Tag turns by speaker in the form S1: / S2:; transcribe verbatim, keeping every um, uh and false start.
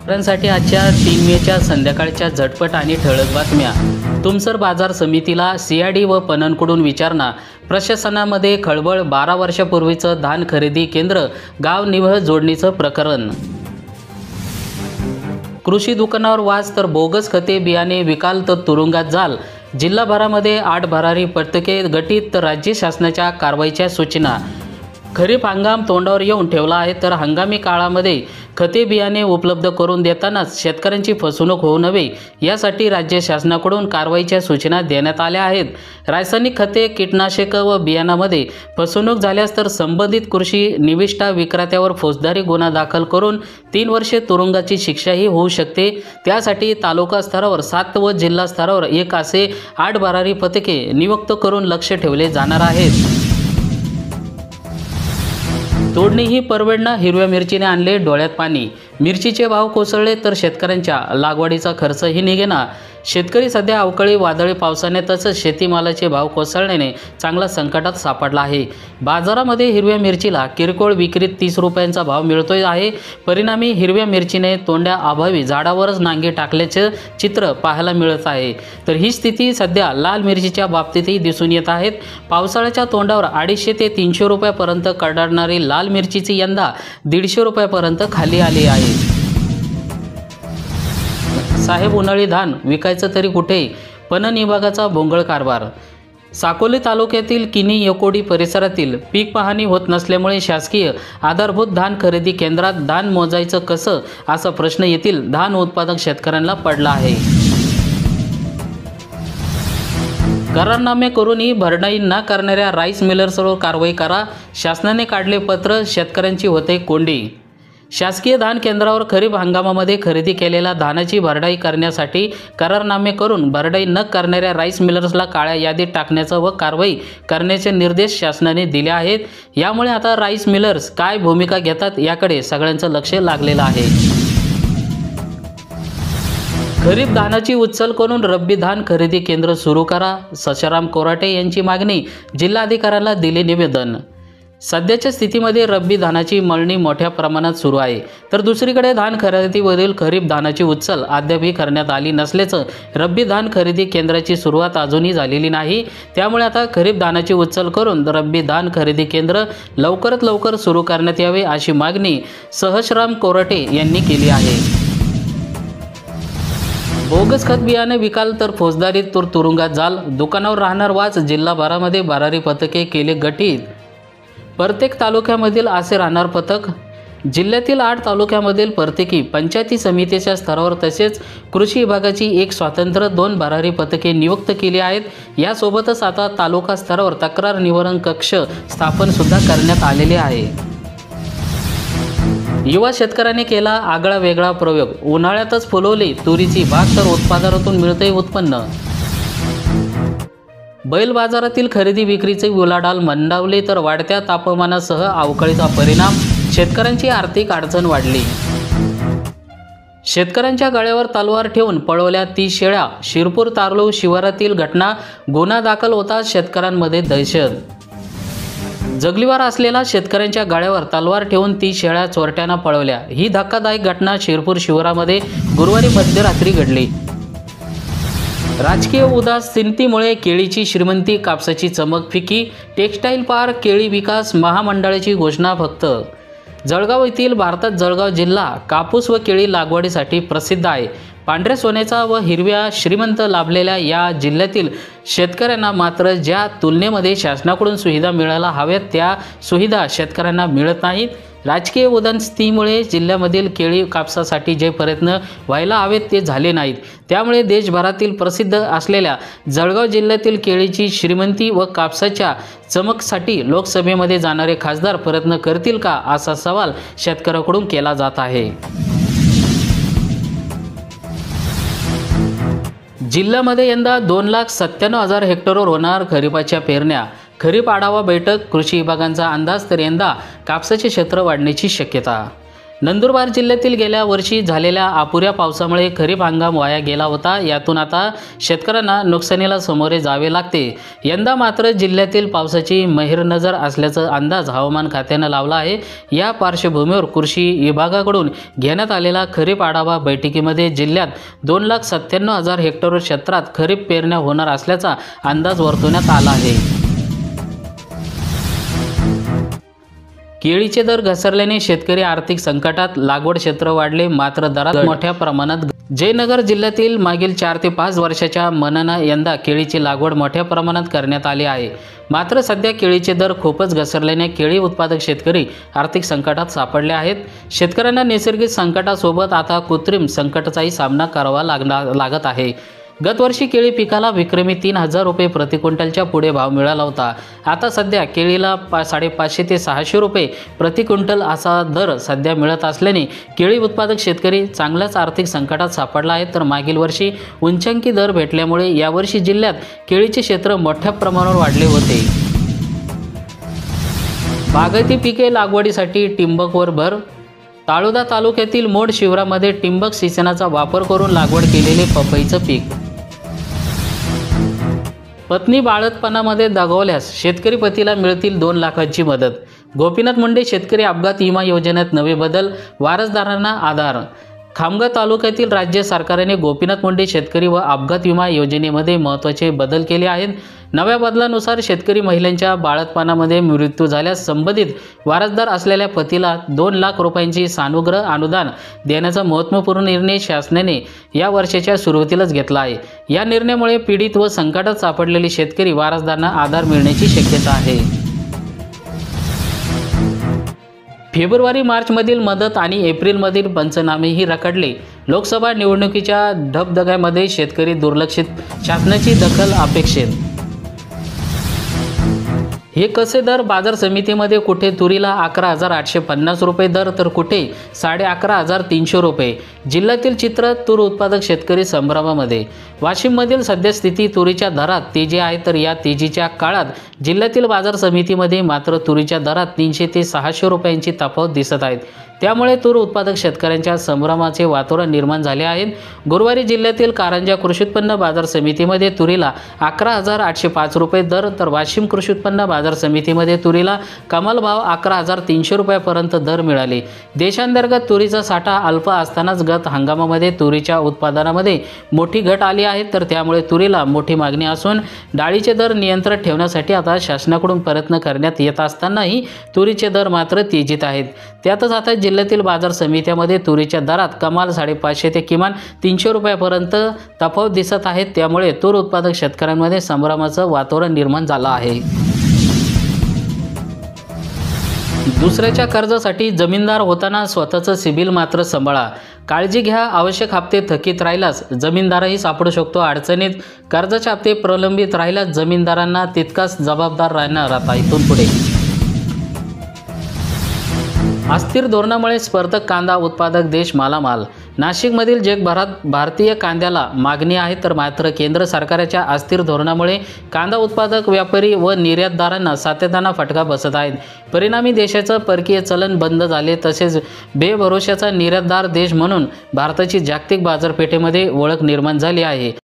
S1: साठी आजच्या तीन मेच्या संध्याकाळच्या झटपट आणि ठळक बातम्या। तुमसर बाजार समितीला सीआयडी व पणनकडून विचारणा। प्रशासनामध्ये खळबळ। बारा वर्षापूर्वीचं धान खरेदी केंद्र गाव निवह जोडणीचं प्रकरण। कृषी दुकानावर वाज तर बोगस खते बियाणे विकाल तर तुरुंगात जाल। जिल्हाभरामध्ये आठ भरारी पथके गठीत तर राज्य शासनाच्या कारवाईच्या सूचना। खरीप हंगाम तोंडावर येऊन ठेवला आहे तर हंगामी काळामध्ये खते बियाणे उपलब्ध करून देतानाच शेतकऱ्यांची फसवणूक होऊ नये यासाठी राज्य शासनाकडून कारवाईच्या सूचना देण्यात आल्या आहेत। रासायनिक खते, कीटकनाशके व बियाणामध्ये फसवणूक झाल्यास तर संबंधित कृषी निविष्ठा विक्रेत्यावर फौजदारी गुन्हा दाखल करून तीन वर्षे तुरुंगाची शिक्षाही होऊ शकते। त्यासाठी तालुका स्तरावर सात व जिल्हा स्तरावर एक असे आठ भरारी पथके नियुक्त करून लक्ष ठेवले जाणार आहेत। तोडणी ही परवडणं। हिरव्या मिरचीने आणले डोळ्यात पाणी। मिरचीचे भाव कोसळले तर शेतकऱ्यांच्या लागवडीचा खर्चही निघेना। शेतकरी सध्या अवकाळी वादळी पावसाने तसंच शेतीमालाचे भाव कोसळल्याने चांगला संकटात सापडला आहे। बाजारामध्ये हिरव्या मिरचीला किरकोळ विक्रीत तीस रुपयांचा भाव मिळतोय आहे। परिणामी हिरव्या मिरचीने तोंड्या अभावी झाडावरच नांगे टाकल्याचे चित्र पाहायला मिळत आहे। तर ही स्थिती सध्या लाल मिरचीच्या बाबतीतही दिसून येत आहे। पावसाळ्याच्या तोंडावर अडीचशे ते तीनशे रुपयापर्यंत कडाडणारी लाल मिरचीची यंदा दीडशे रुपयापर्यंत खाली आली आहे। साहेब उन्हाळी धान विकायचं तरी कुठे? पणन विभागाचा भोंगळ कारभार। साकोली तालुक्यातील किनी यकोडी परिसरातील पीक पाहणी होत नसल्यामुळे शासकीय आधारभूत धान खरेदी केंद्रात धान मोजायचं कसं असा प्रश्न येथील धान उत्पादक शेतकऱ्यांना पडला आहे। करारनामे करूनही भरडाई न करणाऱ्या राईस मिलर्सवर कारवाई करा। शासनाने काढले पत्र, शेतकऱ्यांची होते कोंडी। शासकीय धान केंद्रावर खरीप हंगामामध्ये खरेदी केलेल्या धानाची भरडाई करण्यासाठी करारनामे करून भरडाई न करणाऱ्या राईस मिलर्सला काळ्या यादीत टाकण्याचा व कारवाई करण्याचे निर्देश शासनाने दिले आहेत। यामुळे आता राईस मिलर्स काय भूमिका घेतात याकडे सगळ्यांचं लक्ष लागलेलं आहे। खरीप धानाची उचल करून रब्बी धान खरेदी केंद्र सुरू करा। सशाराम कोराटे यांची मागणी। जिल्हाधिकाऱ्यांना दिले निवेदन। सध्याच्या स्थितीमध्ये रब्बी धानाची मळणी मोठ्या प्रमाणात सुरू आहे तर दुसरीकडे धान खरेदीवरील खरीप धानाची उचल अद्यापही करण्यात आली नसल्याचं रब्बी धान खरेदी केंद्राची सुरुवात अजूनही झालेली नाही। त्यामुळे आता खरीप धानाची उचल करून रब्बी धान खरेदी केंद्र लवकरात लवकर सुरू करण्यात यावे अशी मागणी सहस्राम कोराटे यांनी केली आहे। बोगस खत बियाणे विकाल तर फौजदारीत तर तुरुंगात जाल। दुकानावर राहणार वाच। जिल्हाभरामध्ये भरारी पथके केले गठीत। प्रत्येक तालुक्यामधील असे राहणार पथक। जिल्ह्यातील आठ तालुक्यामधील प्रत्येकी पंचायती समितीच्या स्तरावर तसेच कृषी विभागाची एक स्वतंत्र दोन भरारी पथके नियुक्त केली आहेत। यासोबतच आता तालुका स्तरावर तक्रार निवारण कक्ष स्थापन सुद्धा करण्यात आलेले आहे। युवा शेतकऱ्याने केला आगळा वेगळा प्रयोग। उन्हाळ्यातच फुलवली तुरीची बाग तर उत्पादनातून मिळते उत्पन्न। बैल बाजारातील खरेदी विक्रीचे उलाढाल मंदावली तर वाढत्या तापमानासह अवकाळीचा परिणाम। शेतकऱ्यांची आर्थिक अडचण वाढली। शेतकऱ्यांच्या गळ्यावर तलवार ठेवून पळवल्या तीस शेळ्या। शिरपूर तारलू शिवारातील घटना। गुन्हा दाखल होताच शेतकऱ्यांमध्ये दहशत। जगलीवार असलेला शेतकऱ्यांच्या गळ्यावर तलवार ठेवून तीस शेळ्या चोरट्यानं पळवल्या। ही धक्कादायक घटना शिरपूर शिवारामध्ये गुरुवारी मध्यरात्री घडली। राजकीय उदासीनतेमुळे केळीची श्रीमंती, कापसाची चमक फिकी। टेक्स्टाईल पार्क केळी विकास महामंडळाची घोषणा फक्त। जळगाव येथील भारतात जळगाव जिल्हा कापूस व केळी लागवडीसाठी प्रसिद्ध आहे। पांढऱ्या सोन्याचा व हिरव्या श्रीमंत लाभलेल्या या जिल्ह्यातील शेतकऱ्यांना मात्र ज्या तुलनेमध्ये शासनाकडून सुविधा मिळायला हव्यात त्या सुविधा शेतकऱ्यांना मिळत नाहीत। राजकीय उदासीनतेमुळे जिल्ह्यामधील केळी कापसासाठी जे प्रयत्न व्हायला हवेत ते झाले नाहीत। त्यामुळे देशभरातील प्रसिद्ध असलेल्या जळगाव जिल्ह्यातील केळीची श्रीमंती व कापसाच्या चमकसाठी लोकसभेमध्ये जाणारे खासदार प्रयत्न करतील का असा सवाल शेतकऱ्यांकडून केला जात आहे। जिल्ह्यामध्ये यंदा दोन लाख सत्त्याण्णव हजार हेक्टरवर होणार खरीपाच्या पेरण्या। खरीप आढावा बैठक। कृषी विभागांचा अंदाज तर यंदा कापसाचे क्षेत्र वाढण्याची शक्यता। नंदुरबार जिल्ह्यातील गेल्या वर्षी झालेल्या अपुऱ्या पावसामुळे खरीप हंगाम वाया गेला होता। यातून आता शेतकऱ्यांना नुकसानीला सामोरे जावे लागते। यंदा मात्र जिल्ह्यातील पावसाची महिरनजर असल्याचा अंदाज हवामान खात्याने लावला आहे। या पार्श्वभूमीवर कृषी विभागाकडून घेण्यात आलेल्या खरीप आढावा बैठकीमध्ये जिल्ह्यात दोन लाख सत्त्याण्णव हजार हेक्टर क्षेत्रात खरीप पेरण्या होणार असल्याचा अंदाज वर्तवण्यात आला आहे। केळीचे दर घसरल्याने शेतकरी आर्थिक संकटात, लागवड क्षेत्र वाढले मात्र दरात मोठ्या प्रमाणात। जयनगर जिल्ह्यातील मागील चार ते पाच वर्षाच्या मनानं यंदा केळीची लागवड मोठ्या प्रमाणात करण्यात आली आहे। मात्र सध्या केळीचे दर खूपच घसरल्याने केळी उत्पादक शेतकरी आर्थिक संकटात सापडले आहेत। शेतकऱ्यांना नैसर्गिक संकटासोबत आता कृत्रिम संकटाचाही सामना करावा लागणार लागत आहे। गत वर्षी केळी पिकाला विक्रमी तीन हजार रुपये प्रति क्विंटलच्या पुढे भाव मिळाला होता। आता सध्या केळीला पा साडेपाचशे ते सहाशे रुपये प्रति क्विंटल असा दर सध्या मिळत असल्याने केळी उत्पादक शेतकरी चांगल्याच आर्थिक संकटात सापडला आहे। तर मागील वर्षी उच्चांकी दर भेटल्यामुळे यावर्षी जिल्ह्यात केळीचे क्षेत्र मोठ्या प्रमाणावर वाढले होते। बागायती पिके लागवडीसाठी टिंबकवर भर। ताळोदा तालुक्यातील मोड शिवारामध्ये टिंबक सिंचनाचा वापर करून लागवड केलेले पपईचं पीक। पत्नी बाळंतपणामध्ये दगावल्यास शेतकरी पतीला मिळतील दोन लाखांची मदत। गोपीनाथ मुंडे शेतकरी अपघात विमा योजनेत नवे बदल, वारसदारांना आधार। खामगाव तालुक्यातील राज्य सरकारने गोपीनाथ मुंडे शेतकरी व अपघात विमा योजनेमध्ये महत्त्वाचे बदल केले आहेत। नव्या बदलानुसार शेतकरी महिलांच्या बाळंतपणामध्ये मृत्यू झाल्यास संबंधित वारसदार असलेल्या पतीला दोन लाख रुपयांची सानुग्रह अनुदान देण्याचा महत्त्वपूर्ण निर्णय शासनाने या वर्षाच्या सुरुवातीलाच घेतला आहे। या निर्णयामुळे पीडित व संकटात सापडलेले शेतकरी वारसदारांना आधार मिळण्याची शक्यता आहे। फेब्रुवारी मार्चमधील मदत आणि एप्रिलमधील पंचनामेही रखडले। लोकसभा निवडणुकीच्या ढगधग्यामध्ये शेतकरी दुर्लक्षित, शासनाची दखल अपेक्षित। हे कसे दर? बाजार समितीमध्ये कुठे तुरीला अकरा हजार आठशे पन्नास रुपये दर तर कुठे साडे अकरा हजार तीनशे रुपये। जिल्ह्यातील चित्र तूर उत्पादक शेतकरी संभ्रमामध्ये। वाशिममधील सद्यस्थिती तुरीच्या दरात तेजी आहे, तर या तेजीच्या काळात जिल्ह्यातील बाजार समितीमध्ये मात्र तुरीच्या दरात तीनशे ते सहाशे रुपयांची तफावत दिसत आहेत। त्यामुळे तूर उत्पादक शेतकऱ्यांच्या संभ्रमाचे वातावरण निर्माण झाले आहे। गुरुवारी जिल्ह्यातील कारंजा कृषी उत्पन्न बाजार समितीमध्ये तुरीला अकरा हजार आठशे पाच रुपये दर तर वाशिम कृषी उत्पन्न बाजार समितीमध्ये तुरीला कमाल भाव अकरा हजार तीनशे रुपयापर्यंत दर मिळाले। देशांतर्गत तुरीचा साठा अल्प असतानाच गत हंगामामध्ये तुरीच्या उत्पादनामध्ये मोठी घट आली आहे, तर त्यामुळे तुरीला मोठी मागणी असून डाळीचे दर नियंत्रित ठेवण्यासाठी आता शासनाकडून प्रयत्न करण्यात येत असतानाही तुरीचे दर मात्र तेजीत आहेत। त्यातच आता जिल्ह्यातील बाजार समित्यामध्ये तुरीच्या दरात कमाल साडेपाचशे ते किमान तीनशे रुपयापर्यंत तफावत दिसत आहे। त्यामुळे तूर उत्पादक शेतकऱ्यांमध्ये संभ्रमाचं वातावरण निर्माण झालं आहे। दुसऱ्याच्या कर्जासाठी जमीनदार होताना स्वतःचं सिबिल मात्र सांभाळा। काळजी घ्या, आवश्यक हप्ते थकीत राहिल्यास जमीनदारही सापडू शकतो अडचणीत। कर्जाचे हप्ते प्रलंबित राहिल्यास जमीनदारांना तितकाच जबाबदार राहणार आता इथून पुढे। अस्थिर धोरणामुळे स्पर्धक कांदा उत्पादक देश मालामाल। नाशिकमधील जगभरात भारतीय कांद्याला मागणी आहे, तर मात्र केंद्र सरकारच्या अस्थिर धोरणामुळे कांदा उत्पादक व्यापारी व निर्यातदारांना सातत्यानं फटका बसत आहेत। परिणामी देशाचं परकीय चलन बंद झाले, तसेच बेभरोशाचा निर्यातदार देश म्हणून भारताची जागतिक बाजारपेठेमध्ये ओळख निर्माण झाली आहे।